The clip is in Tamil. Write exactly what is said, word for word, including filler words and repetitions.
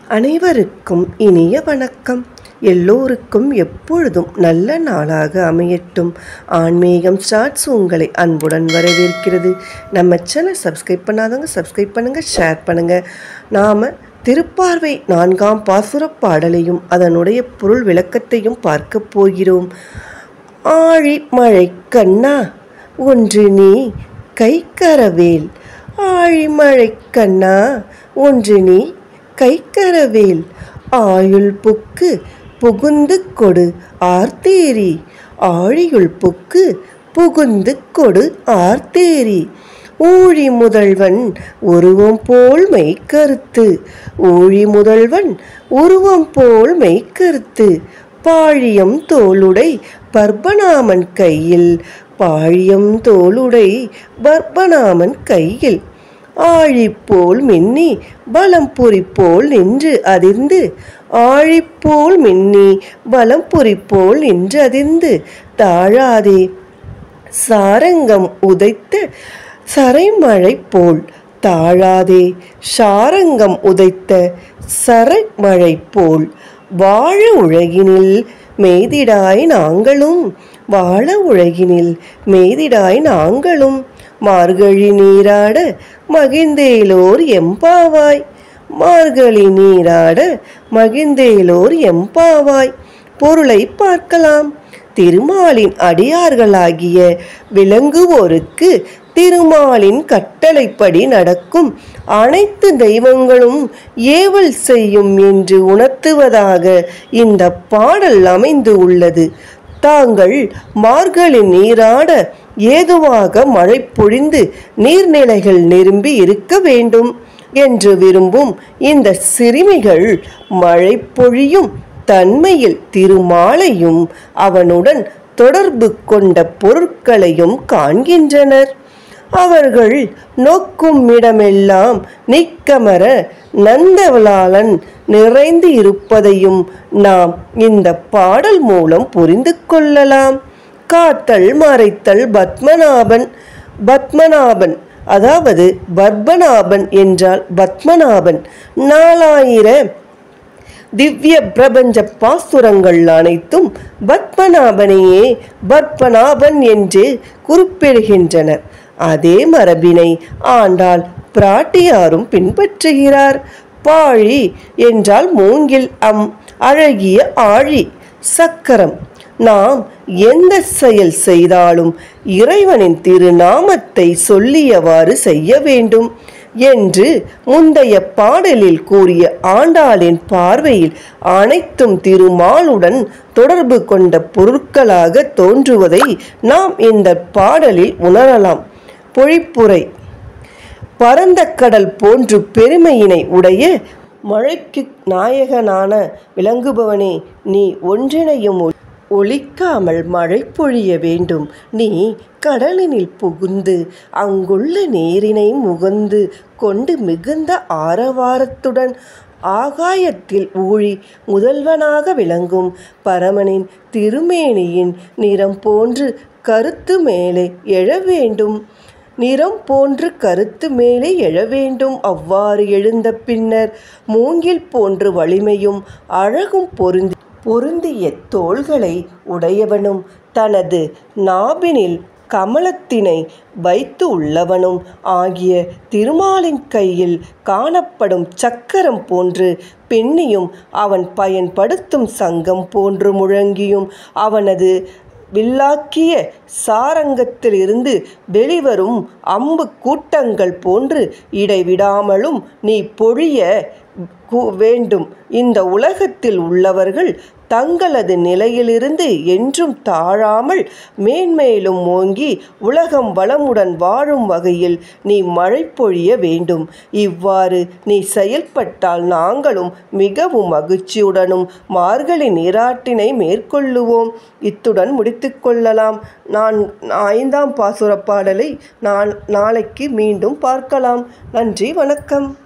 அனைவருக்கும் இனிய வணக்கம். எல்லோருக்கும் எப்பொழுதும் நல்ல நாளாக அமையட்டும். ஆன்மீகம் ஸ்டார்ட்ஸ் உங்களை அன்புடன் வரவேற்கிறது. நம்ம சேனல் சப்ஸ்கிரைப் பண்ணாதவங்க சப்ஸ்கிரைப் பண்ணுங்கள், ஷேர் பண்ணுங்கள். நாம் திருப்பார்வை நான்காம் பாசுரப் பாடலையும் அதனுடைய பொருள் விளக்கத்தையும் பார்க்க போகிறோம். ஆழி மழை கண்ணா ஒன்று நீ கைக்கரவேல், ஆழிமழை கண்ணா ஒன்று நீ கைக்கரவேல், ஆயுள் புக்கு புகுந்து கொடு ஆர்த்தேரி, ஆழியுள் புக்கு புகுந்து கொடு ஆர்த்தேரி, ஊழி முதல்வன் உருவம் போல் மெய்கருத்து, ஊழி முதல்வன் உருவம் போல் மெய்கருத்து, பாழியம் தோளுடை பர்பநாமன் கையில், பாழியம் தோளுடை பர்பநாமன் கையில், ஆழிப்போல் மின்னி பலம்புரி போல் நின்று அதிர்ந்து, ஆழிப்போல் மின்னி பலம்புரி போல் நின்று அதிர்ந்து, தாழாதே சாரங்கம் உதைத்த சரைமழை போல், தாழாதே சாரங்கம் உதைத்த சரைமழை போல், வாழ உலகினில் மெய்திடாய் நாங்களும், வாழ உலகினில் மெய்திடாய் நாங்களும், மார்கழி நீராட மகிழ்ந்தேலோர் எம்பாவாய், மார்கழி நீராட மகிழ்ந்தேலோர் எம்பாவாய். பொருளை பார்க்கலாம். திருமாலின் அடியார்களாகிய விளங்குவோருக்கு திருமாலின் கட்டளைப்படி நடக்கும் அனைத்து தெய்வங்களும் ஏவல் செய்யும் என்று உணர்த்துவதாக இந்த பாடல் அமைந்து உள்ளது. தாங்கள் மார்கழி நீராட ஏதுவாக மழை பொழிந்து நீர்நிலைகள் நிரம்பி இருக்க வேண்டும் என்று விரும்பும் இந்த சிறுமிகள் மழை பொழியும் தன்மையில் திருமாலையும் அவனுடன் தொடர்பு கொண்ட பொருட்களையும் காண்கின்றனர். அவர்கள் நோக்கும் இடமெல்லாம் நீக்கமர நந்தவலாளன் நிறைந்து இருப்பதையும் நாம் இந்த பாடல் மூலம் புரிந்து கொள்ளலாம். காத்தல் மறைத்தல் பத்மநாபன், பத்மநாபன் அதாவது பர்பநாபன் என்றால் பத்மநாபன். நாலாயிர திவ்ய பிரபஞ்ச பாசுரங்கள் அனைத்தும் பத்மநாபனையே பர்பநாபன் என்று குறிப்பிடுகின்றனர். அதே மரபினை ஆண்டாள் பிராட்டியாரும் பின்பற்றுகிறார். பாழி என்றால் மூங்கில், அம் அழகிய ஆழி சக்கரம். நாம் எந்த செயல் செய்தாலும் இறைவனின் திருநாமத்தை சொல்லியவாறு செய்ய வேண்டும் என்று முந்தைய பாடலில் கூறிய ஆண்டாளின் பார்வையில் அனைத்தும் திருமாலுடன் தொடர்பு கொண்ட பொருட்களாக தோன்றுவதை நாம் இந்த பாடலில் உணரலாம். பொழிப்புரை. பரந்த கடல் போன்று பெருமையினை உடைய மழைக்கு நாயகனான விளங்குபவனே, நீ ஒன்றினையும் ஒழிக்காமல் மழை பொழிய வேண்டும். நீ கடலினில் புகுந்து அங்குள்ள நீரினை முகந்து கொண்டு மிகுந்த ஆரவாரத்துடன் ஆகாயத்தில் ஊழி முதல்வனாக விளங்கும் பரமனின் திருமேனியின் நிறம் போன்று கருத்து மேலே எழ வேண்டும். நிறம் போன்று கருத்து மேலே எழ வேண்டும். அவ்வாறு எழுந்த பின்னர் மூங்கில் போன்று வலிமையும் அழகும் பொருந்தி பொருந்திய தோள்களை உடையவனும், தனது நாபினில் கமலத்தினை வைத்து உள்ளவனும் ஆகிய திருமாலின் கையில் காணப்படும் சக்கரம் போன்று பெண்ணியும், அவன் பயன்படுத்தும் சங்கம் போன்று முழங்கியும், அவனது வில்லாக்கிய சாரங்கத்திலிருந்து வெளிவரும் அம்பு கூட்டங்கள் போன்று இடைவிடாமலும் நீ பொழிய வேண்டும். இந்த உலகத்தில் உள்ளவர்கள் தங்களது நிலையிலிருந்து என்றும் தாழாமல் மேன்மேலும் ஓங்கி உலகம் வளமுடன் வாழும் வகையில் நீ மழை பொழிய வேண்டும். இவ்வாறு நீ செயல்பட்டால் நாங்களும் மிகவும் மகிழ்ச்சியுடனும் மார்கழி நீராட்டினை மேற்கொள்ளுவோம். இத்துடன் முடித்து கொள்ளலாம். நான் ஐந்தாம் பாசுர பாடலை நான் நாளைக்கு மீண்டும் பார்க்கலாம். நன்றி, வணக்கம்.